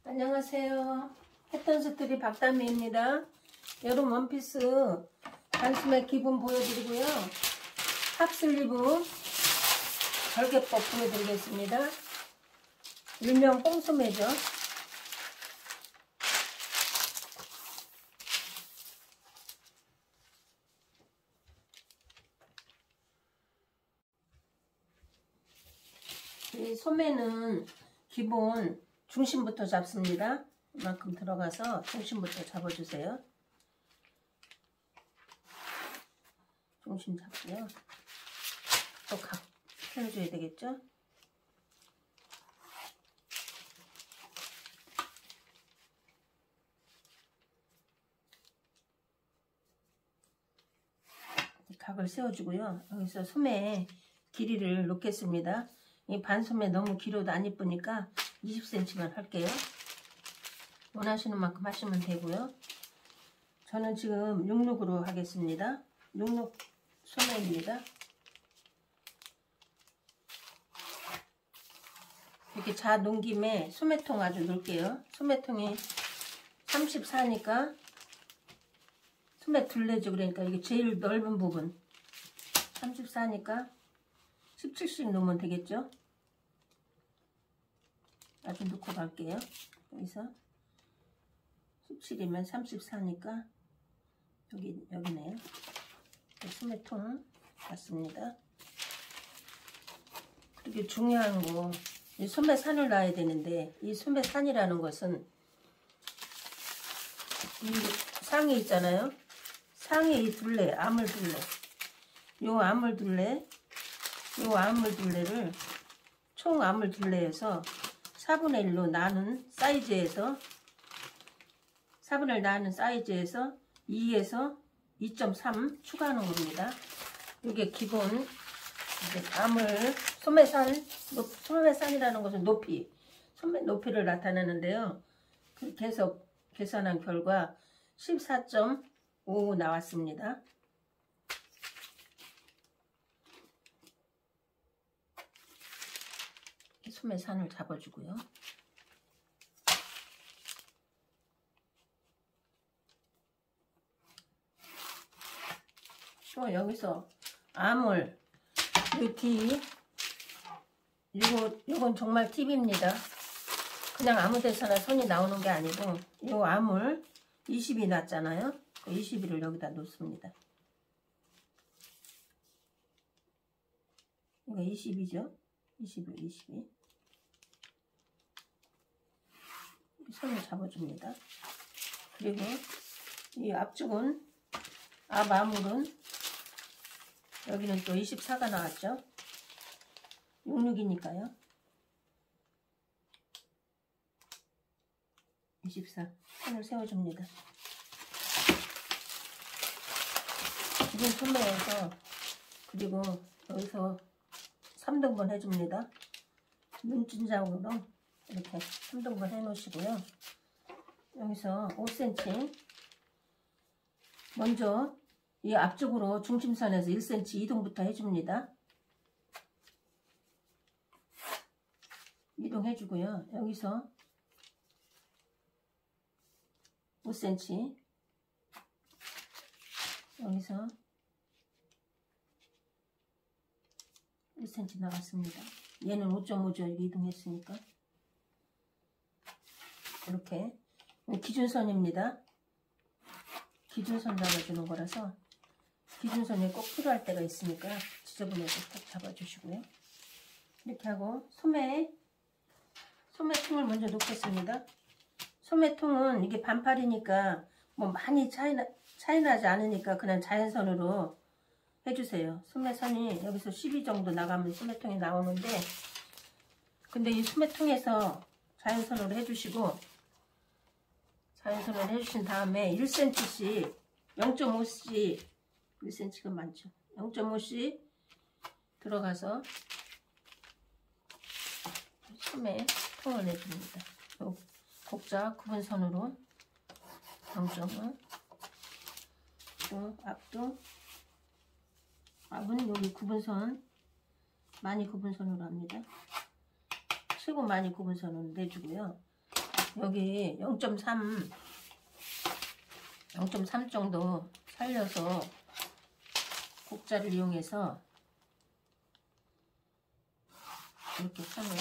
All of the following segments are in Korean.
안녕하세요. 패턴스토리 박다미입니다. 여름 원피스 단소매 기본 보여드리고요. 탑슬리브 절개법 보여드리겠습니다. 일명 뽕소매죠. 이 소매는 기본 중심부터 잡습니다. 이만큼 들어가서 중심부터 잡아주세요. 중심 잡고요. 또 각 펴줘야 되겠죠? 각을 세워주고요. 여기서 소매 길이를 놓겠습니다. 이 반소매 너무 길어도 안 이쁘니까 20cm만 할게요. 원하시는 만큼 하시면 되고요. 저는 지금 66으로 하겠습니다. 66 소매입니다. 이렇게 자 놓은 김에 소매통 아주 놓을게요. 소매통이 34니까 소매 둘레죠. 그러니까 이게 제일 넓은 부분 34니까 17씩 놓으면 되겠죠. 아주 넣고 갈게요. 여기서 17이면 34니까 여기네요. 소매통 맞습니다. 그리고 중요한 거, 이 소매산을 놔야 되는데, 이 소매산이라는 것은 이 상이 있잖아요. 상에 이 둘레, 아물둘레, 요 아물둘레, 요 아물둘레를 총 아물둘레에서 4분의 1로 나눈 사이즈에서 4분의 1 나눈 사이즈에서 2에서 2.3 추가하는 겁니다. 이게 기본 아물 소매산이라는 것은 높이, 소매 높이를 나타내는데요. 그렇게 해서 계산한 결과 14.5 나왔습니다. 소매산을 잡아주고요. 또 여기서 아물 이 뒤 이건 정말 팁입니다. 그냥 아무 데서나 선이 나오는 게 아니고 이 아물 20이 났잖아요. 그 21을 여기다 놓습니다. 이거 20이죠. 22 선을 잡아줍니다. 그리고 이 앞쪽은 앞아물은 여기는 또 24가 나왔죠. 66이니까요. 24 선을 세워줍니다. 기본 소매에서 그리고 여기서 3등분 해줍니다. 눈진장으로 이렇게 3등분 해 놓으시고요. 여기서 5cm 먼저 이 앞쪽으로 중심선에서 1cm 이동부터 해줍니다. 이동해주고요. 여기서 5cm 여기서 1cm 나갔습니다. 얘는 5.5죠. 이동했으니까 이렇게 기준선입니다. 기준선 잡아주는 거라서 기준선이 꼭 필요할 때가 있으니까 지저분해서 딱 잡아주시고요. 이렇게 하고 소매통을 먼저 놓겠습니다. 소매통은 이게 반팔이니까 뭐 많이 차이 나지 않으니까 그냥 자연선으로 해주세요. 소매선이 여기서 12 정도 나가면 소매통이 나오는데 근데 이 소매통에서 자연선으로 해주시고 자연선으로 해주신 다음에 1cm씩 0.5cc 1cm가 많죠. 0.5cc 들어가서 소매통을 내줍니다. 곡자 구분선으로 0.5 또 앞도 앞은 여기 구분선 많이 구분선으로 합니다. 최고 많이 구분선으로 내주고요. 여기 0.3 정도 살려서 국자를 이용해서 이렇게 선을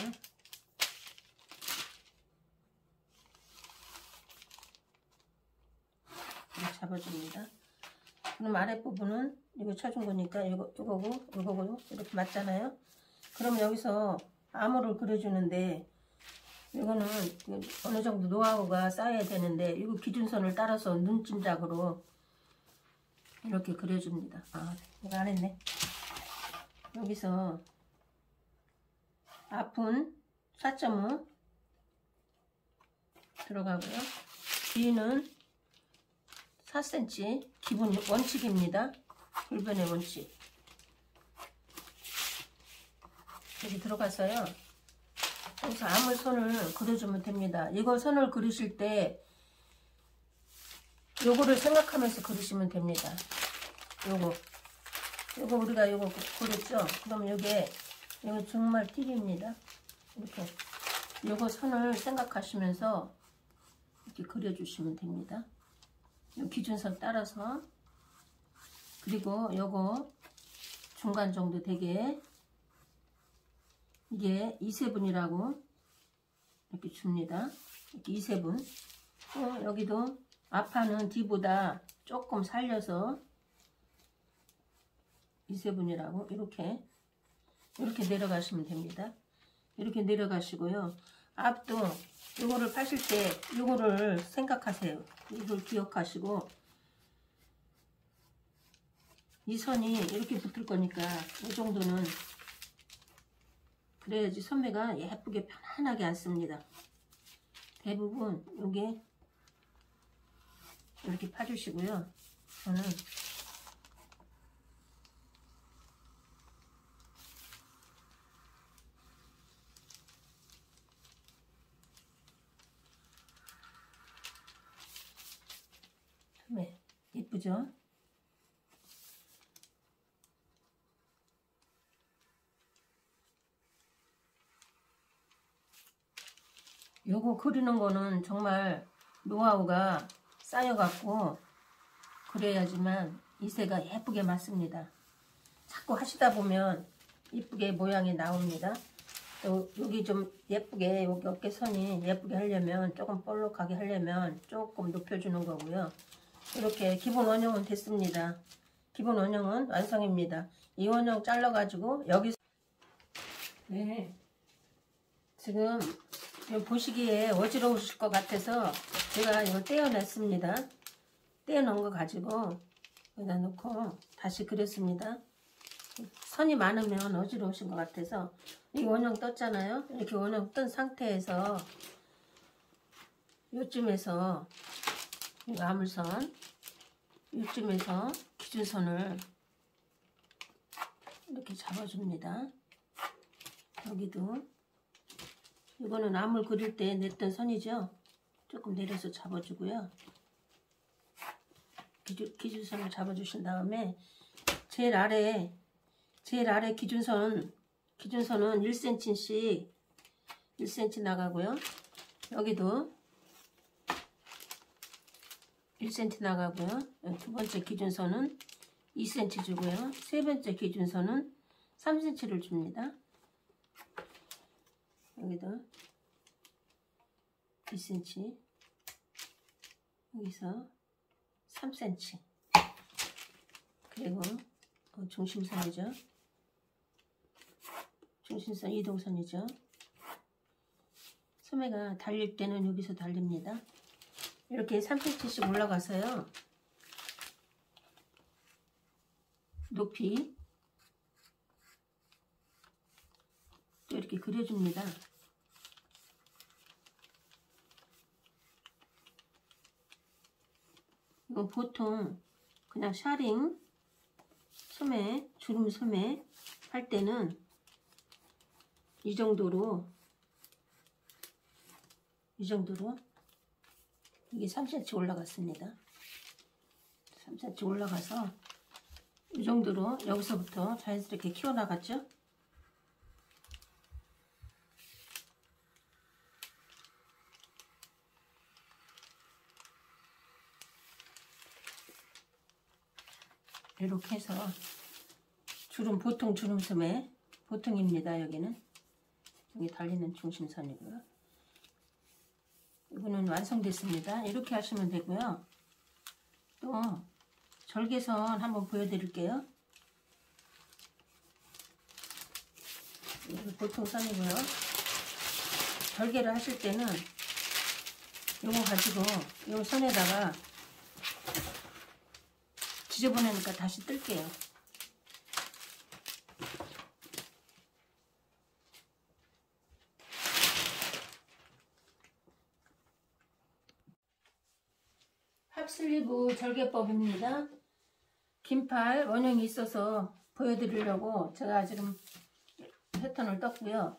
이렇게 잡아줍니다. 그럼 아랫부분은 이거 쳐준 거니까 이거고 이렇게 맞잖아요. 그럼 여기서 암호를 그려주는데 이거는 어느 정도 노하우가 쌓여야 되는데 이거 기준선을 따라서 눈짐작으로 이렇게 그려줍니다. 아, 이거 안 했네. 여기서 앞은 4.5 들어가고요. 뒤는 4cm 기본 원칙입니다. 불변의 원칙. 여기 들어가서요. 여기서 암을 선을 그려주면 됩니다. 이거 선을 그리실 때 요거를 생각하면서 그리시면 됩니다. 요거 우리가 요거 그렸죠? 그럼 요게 이거 정말 팁입니다. 이렇게 요거 선을 생각하시면서 이렇게 그려주시면 됩니다. 요 기준선 따라서. 그리고 요거 중간 정도 되게 이게 2세분이라고 이렇게 줍니다. 이렇게 2세분. 여기도 앞판은 뒤보다 조금 살려서 2세분이라고 이렇게 내려가시면 됩니다. 이렇게 내려가시고요. 앞도 요거를 파실 때 요거를 생각하세요. 이걸 기억하시고 이 선이 이렇게 붙을 거니까 이 정도는 그래야지 소매가 예쁘게 편안하게 앉습니다. 대부분 요게 이렇게 파주시고요. 저는 소매 예쁘죠? 요거 그리는 거는 정말 노하우가 쌓여갖고 그래야지만 이새가 예쁘게 맞습니다. 자꾸 하시다 보면 이쁘게 모양이 나옵니다. 또 여기 좀 예쁘게 여기 어깨선이 예쁘게 하려면 조금 볼록하게 하려면 조금 높여주는 거고요. 이렇게 기본 원형은 됐습니다. 기본 원형은 완성입니다. 이 원형 잘라가지고 여기서 네, 지금 보시기에 어지러우실 것 같아서 제가 이거 떼어냈습니다. 떼어놓은 거 가지고 여기다 놓고 다시 그렸습니다. 선이 많으면 어지러우신 것 같아서 이 원형 떴잖아요. 이렇게 원형 뜬 상태에서 요쯤에서 이 아물선 요쯤에서 기준선을 이렇게 잡아줍니다. 여기도 이거는 암을 그릴 때 냈던 선이죠. 조금 내려서 잡아주고요. 기준선을 잡아주신 다음에 제일 아래 기준선은 1cm씩 1cm 나가고요. 여기도 1cm 나가고요. 두 번째 기준선은 2cm 주고요. 세 번째 기준선은 3cm를 줍니다. 여기도 2cm, 여기서 3cm, 그리고 중심선이죠. 중심선 이동선이죠. 소매가 달릴 때는 여기서 달립니다. 이렇게 3cm씩 올라가서요. 높이 또 이렇게 그려줍니다. 이건 보통 그냥 샤링 소매, 주름 소매 할 때는 이 정도로 이게 3cm 올라갔습니다. 3cm 올라가서 이 정도로 여기서부터 자연스럽게 키워나갔죠. 이렇게 해서 주름, 보통 주름소매 보통입니다. 여기는 여기 달리는 중심선이고요. 이거는 완성됐습니다. 이렇게 하시면 되고요. 또 절개선 한번 보여드릴게요. 이거 보통 선이고요. 절개를 하실 때는 요거 가지고 요 선에다가 지저분하니까 다시 뜰게요. 팝슬리브 절개법입니다. 긴팔 원형이 있어서 보여드리려고 제가 지금 패턴을 떴고요.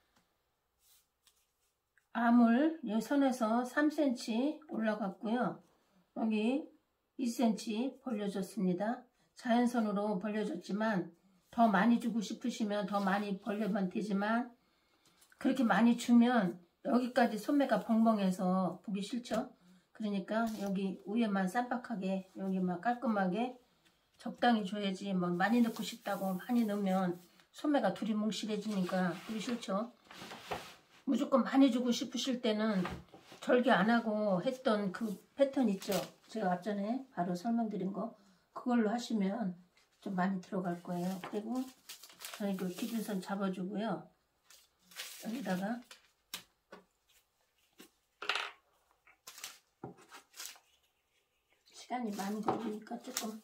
암을 이 선에서 3cm 올라갔고요. 여기 2cm 벌려줬습니다. 자연선으로 벌려줬지만 더 많이 주고 싶으시면 더 많이 벌려면 되지만 그렇게 많이 주면 여기까지 소매가 벙벙해서 보기 싫죠. 그러니까 여기 위에만 쌈박하게 여기만 깔끔하게 적당히 줘야지. 뭐 많이 넣고 싶다고 많이 넣으면 소매가 둘이 뭉실해지니까 보기 싫죠. 무조건 많이 주고 싶으실 때는 절개 안 하고 했던 그 패턴 있죠. 제가 앞전에 바로 설명드린 거 그걸로 하시면 좀 많이 들어갈 거예요. 그리고 저희 그 기준선 잡아주고요. 여기다가 시간이 많이 걸리니까 조금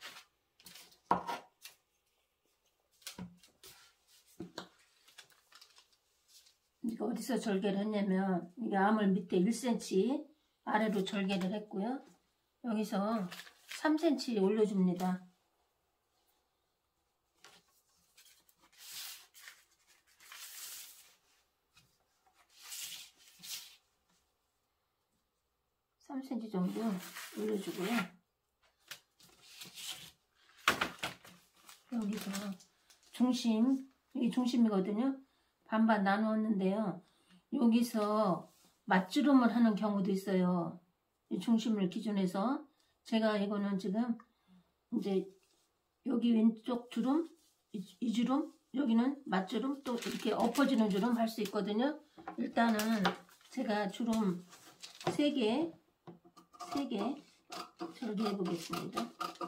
이거 어디서 절개를 했냐면 이게 암을 밑에 1cm 아래로 절개를 했고요. 여기서 3cm 올려줍니다. (3cm) 정도 올려주고요. 여기서 중심, 이게 중심이거든요. 반반 나누었는데요. 여기서 맞주름을 하는 경우도 있어요. 이 중심을 기준해서 제가 이거는 지금 이제 여기 왼쪽 주름, 이 주름, 여기는 맞주름, 또 이렇게 엎어지는 주름 할 수 있거든요. 일단은 제가 주름 3개 절개해 보겠습니다.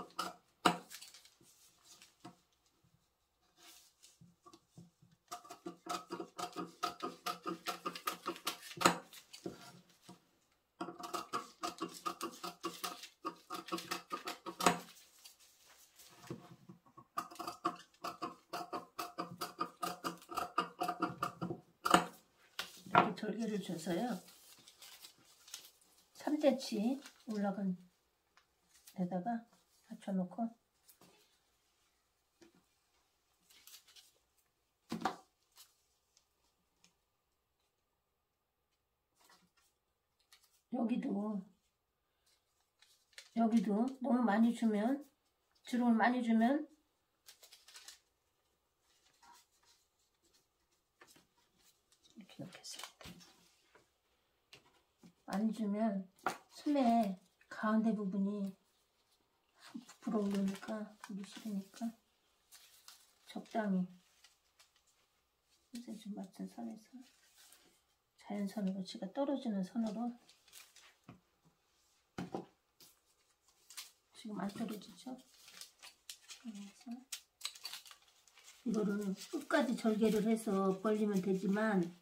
이렇게 절개를 줘서요. 3cm 올라간 데다가 받쳐놓고 여기도 너무 많이 주면 주름을 많이 주면 이렇게 넣겠습니다. 많이 주면 소매 가운데 부분이 부풀어 오르니까 보기 싫으니까 적당히 이제 좀 맞춘 선에서 자연선으로 지가 떨어지는 선으로 지금 안 떨어지죠? 그래서 이거를 끝까지 절개를 해서 벌리면 되지만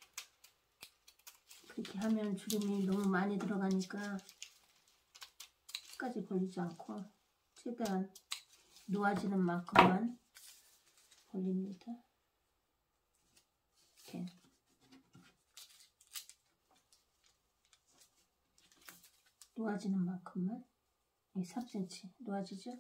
그렇게 하면 주름이 너무 많이 들어가니까 끝까지 벌리지 않고 최대한 놓아지는 만큼만 벌립니다. 이렇게 놓아지는 만큼만 3cm 놓아지죠?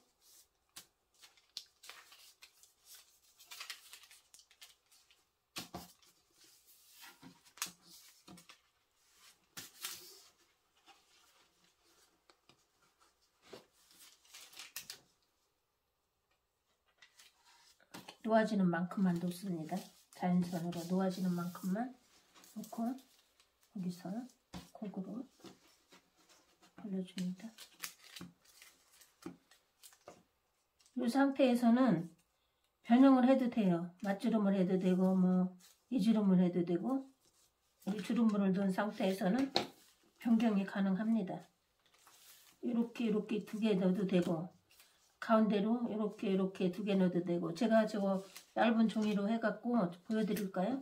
놓아지는 만큼만 놓습니다. 자연선으로 놓아지는 만큼만 놓고 여기서 골고루 벌려줍니다. 이 상태에서는 변형을 해도 돼요. 맛주름을 해도 되고 뭐 이주름을 해도 되고, 이 주름물을 넣은 상태에서는 변경이 가능합니다. 이렇게 두 개 넣어도 되고, 가운데로 이렇게 두 개 넣어도 되고, 제가 저거 얇은 종이로 해갖고 보여드릴까요?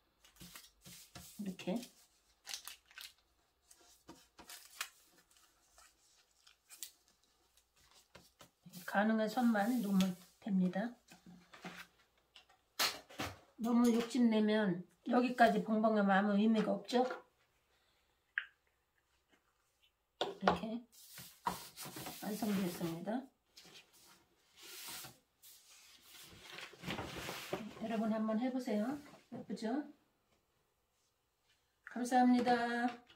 이렇게 가능한 선만 놓으면 됩니다. 너무 욕심내면 여기까지 벙벙하면 아무 의미가 없죠? 이렇게 완성되었습니다. 여러분 한번 해보세요. 예쁘죠? 감사합니다.